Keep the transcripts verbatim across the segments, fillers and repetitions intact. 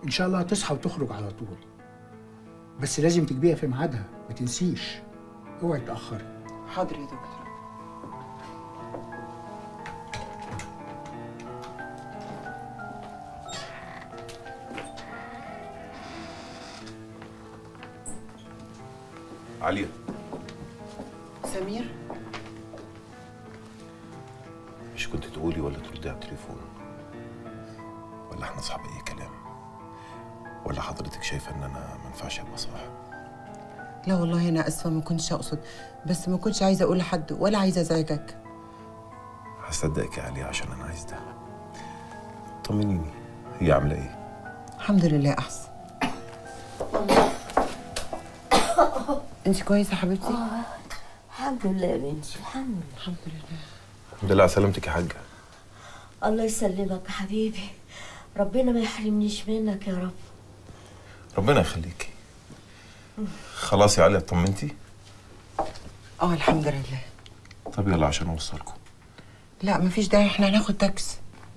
ان شاء الله هتصحى وتخرج على طول، بس لازم تجيبيها في ميعادها، ما تنسيش، اوعي تاخري. حاضر يا دكتور. عليا. سمير؟ مش كنت تقولي ولا تردي على التليفون؟ ولا احنا اصحاب اي كلام؟ ولا حضرتك شايفه ان انا ما ينفعش ابقى صاحب؟ لا والله انا اسفه، ما كنتش اقصد، بس ما كنتش عايزه اقول لحد ولا عايزه ازعجك. هصدقك يا عليا عشان انا عايز ده. طمنيني، هي عامله ايه؟ الحمد لله احسن. انت كويسه حبيبتي؟ اه الحمد لله يا بنتي، الحمد لله. الحمد لله. الحمد لله على سلامتك يا حاجه. الله يسلمك يا حبيبي، ربنا ما يحرمنيش منك يا رب. ربنا يخليكي. خلاص يا عليا اطمنتي؟ اه الحمد لله. طب يلا عشان اوصلكم. لا مفيش داعي، احنا هناخد تاكسي.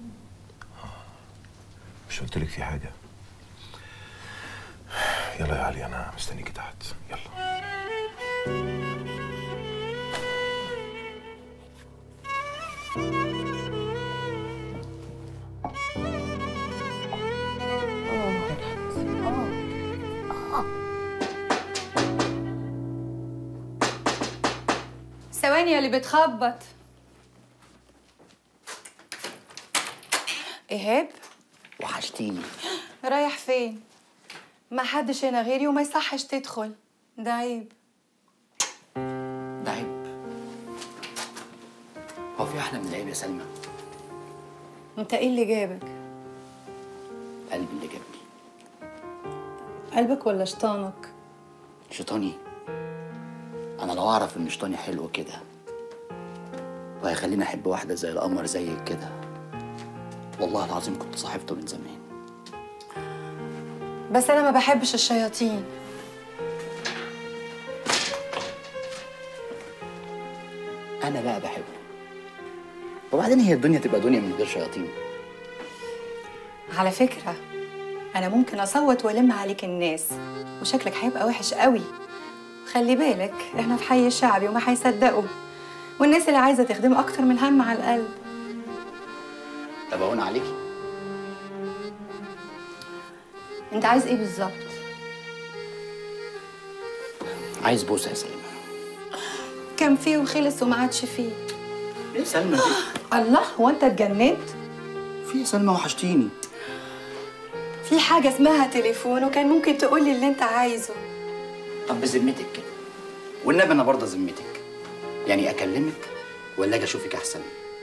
مش قلت لك في حاجه؟ يلا يا علي انا مستنيكي تحت، يلا. ثواني يا اللي بتخبط. ايهاب؟ وحشتيني. رايح فين؟ ما حدش هنا غيري وما يصحش تدخل، ده عيب. ده عيب؟ هو في احلى من العيب يا سلمى؟ انت ايه اللي جابك؟ قلبي اللي جابني. قلبك ولا شيطانك؟ شيطاني؟ انا لو اعرف ان شيطاني حلو كده وهيخليني احب واحده زي القمر زيك كده، والله العظيم كنت صاحبته من زمان. بس انا ما بحبش الشياطين. انا بقى بحبه. وبعدين هي الدنيا تبقى دنيا من غير شياطين؟ على فكره انا ممكن اصوت والم عليك الناس وشكلك هيبقى وحش قوي. خلي بالك احنا في حي شعبي وما هيصدقوا، والناس اللي عايزه تخدم اكتر من هم على القلب. طب اهون عليكي. انت عايز ايه بالظبط؟ عايز بوسه يا سلمى. كان فيه وخلص وما عادش فيه. ايه يا سلمى دي؟ الله، هو انت اتجننت؟ في يا سلمى وحشتيني. في حاجه اسمها تليفون وكان ممكن تقولي اللي انت عايزه. طب بذمتك كده، والنبي انا برضه ذمتك، يعني اكلمك ولا اجي اشوفك احسن؟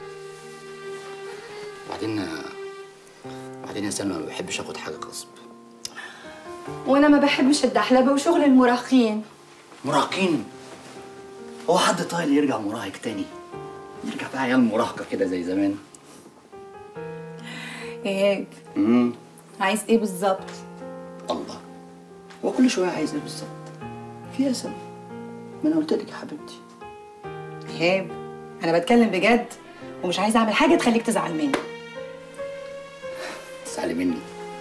بعدين بعدين يا سلمى ما بحبش اخد حاجه غصب. وانا ما بحبش الدحلبه وشغل المراهقين. مراهقين؟ هو حد طايل يرجع مراهق تاني؟ نرجع بقى عيال مراهقه كده زي زمان. ايهاب، امم عايز ايه بالظبط؟ الله، هو كل شويه عايز ايه بالظبط؟ في يا سلمى، ما انا قلت لك يا حبيبتي. ايهاب انا بتكلم بجد ومش عايزه اعمل حاجه تخليك تزعل مني. تزعلي مني؟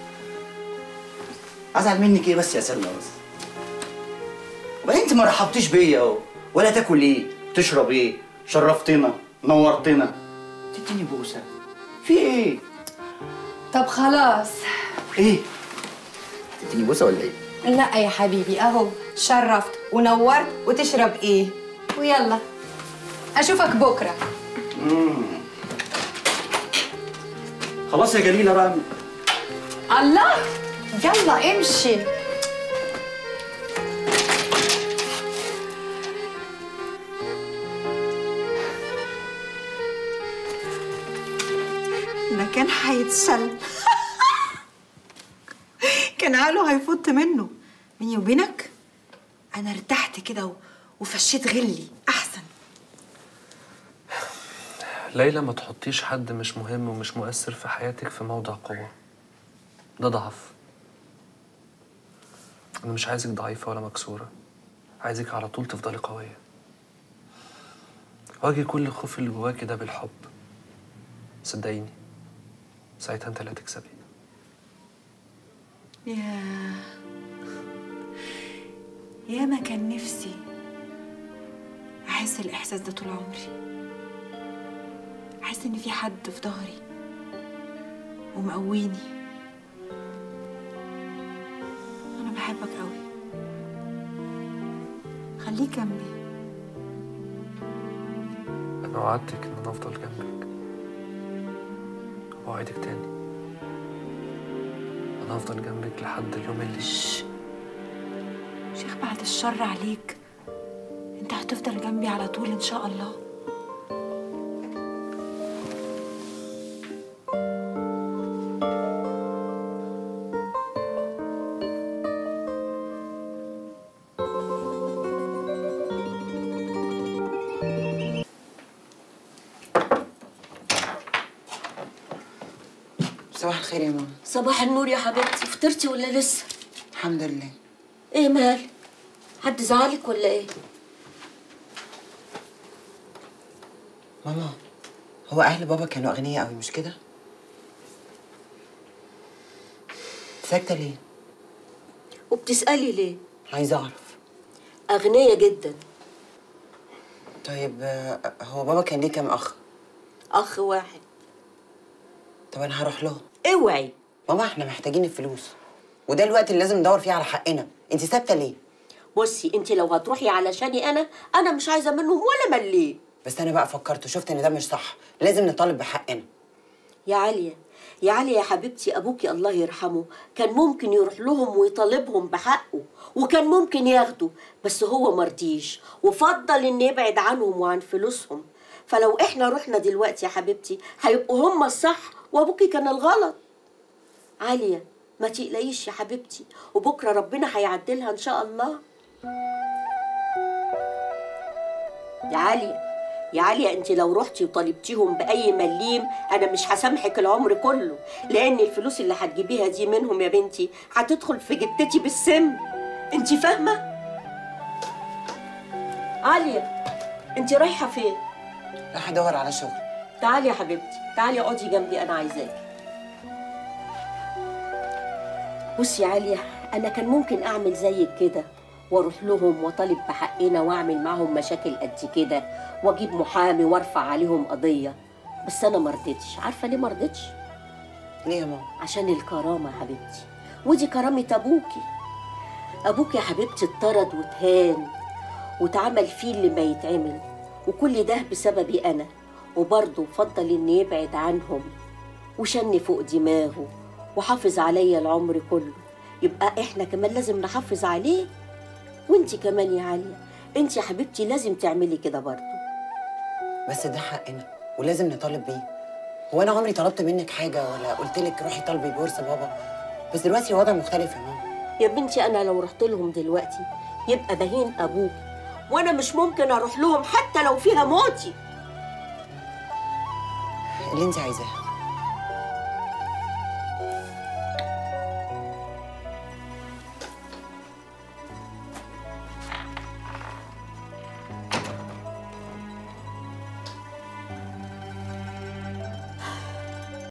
ازعل منك ايه بس يا سلمى بس؟ وبعدين انت ما رحبتيش بيا اهو، ولا تاكل ايه؟ تشرب ايه؟ شرفتنا، نورتنا، تديني بوسه، في ايه؟ طب خلاص. ايه؟ هتديني بوسه ولا ايه؟ لا يا حبيبي، اهو شرفت ونورت، وتشرب ايه؟ ويلا اشوفك بكره. امم خلاص يا جليله بقى. الله، يلا امشي. ده كان هيتسل. كان عقله هيفوت منه. بيني وبينك انا ارتحت كده وفشيت غلي احسن. ليلى، ما تحطيش حد مش مهم ومش مؤثر في حياتك في موضع قوة. ده ضعف. أنا مش عايزك ضعيفة ولا مكسورة، عايزك على طول تفضلي قوية. واجهي كل الخوف اللي جواكي ده بالحب. صدقيني ساعتها انت اللي هتكسبي. يا يا ما كان نفسي احس الاحساس ده طول عمري، احس ان في حد في ظهري ومقويني. انا بحبك قوي، خليك جنبي. انا وعدتك ان انا افضل جنبك، وأوعدك تاني انا هفضل جنبك لحد اليوم اللي شش. شيخ بعد الشر عليك، انت هتفضل جنبي على طول ان شاء الله. صباح الخير يا ماما. صباح النور يا حبيبتي، فطرتي ولا لسه؟ الحمد لله. ايه مال؟ حد زعلك ولا ايه؟ ماما هو اهل بابا كانوا اغنياء قوي مش كده؟ ساكته ليه؟ وبتسألي ليه؟ عايزه اعرف. أغنية جدا. طيب هو بابا كان ليه كام اخ؟ أخ واحد. طب انا هروح لهم. اوعي. ماما احنا محتاجين الفلوس، وده الوقت اللي لازم ندور فيه على حقنا. انت ثابته ليه؟ بصي انت لو هتروحي علشاني انا انا مش عايزه منهم ولا مليه. بس انا بقى فكرت وشفت ان ده مش صح، لازم نطالب بحقنا. يا عليا يا عليا يا حبيبتي، ابوكي الله يرحمه كان ممكن يروح لهم ويطالبهم بحقه، وكان ممكن ياخده، بس هو مرضيش وفضل ان يبعد عنهم وعن فلوسهم. فلو احنا رحنا دلوقتي يا حبيبتي هيبقوا هم الصح وابوكي كان الغلط. عليا ما تقلقيش يا حبيبتي، وبكره ربنا هيعدلها ان شاء الله. يا عليا يا عليا انت لو رحتي وطالبتيهم باي مليم انا مش هسامحك العمر كله، لان الفلوس اللي هتجيبيها دي منهم يا بنتي هتدخل في جدتي بالسم. انت فاهمه؟ عليا انت رايحه فين؟ راح ادور على شغل. تعالي يا حبيبتي، تعالي اقعدي جنبي، انا عايزاكي. بصي يا عليا، انا كان ممكن اعمل زيك كده واروح لهم واطالب بحقنا واعمل معاهم مشاكل قد كده واجيب محامي وارفع عليهم قضيه، بس انا ما رضيتش. عارفه ليه ما رضيتش؟ ليه يا ماما؟ عشان الكرامه يا حبيبتي، ودي كرامه ابوكي. ابوكي يا حبيبتي اتطرد واتهان واتعمل فيه اللي ما يتعمل، وكل ده بسببي انا، وبرضه فضل ان يبعد عنهم وشن فوق دماغه وحافظ عليا العمر كله. يبقى احنا كمان لازم نحافظ عليه، وانتي كمان يا عليا انتي يا حبيبتي لازم تعملي كده برضه. بس ده حقنا ولازم نطالب بيه. هو انا عمري طلبت منك حاجه ولا قلت لك روحي طالبي بورصه بابا؟ بس دلوقتي الوضع مختلف يا ماما. يا بنتي انا لو رحت لهم دلوقتي يبقى بهين ابوك، وانا مش ممكن اروح لهم حتى لو فيها موتي. اللي انت عايزاه.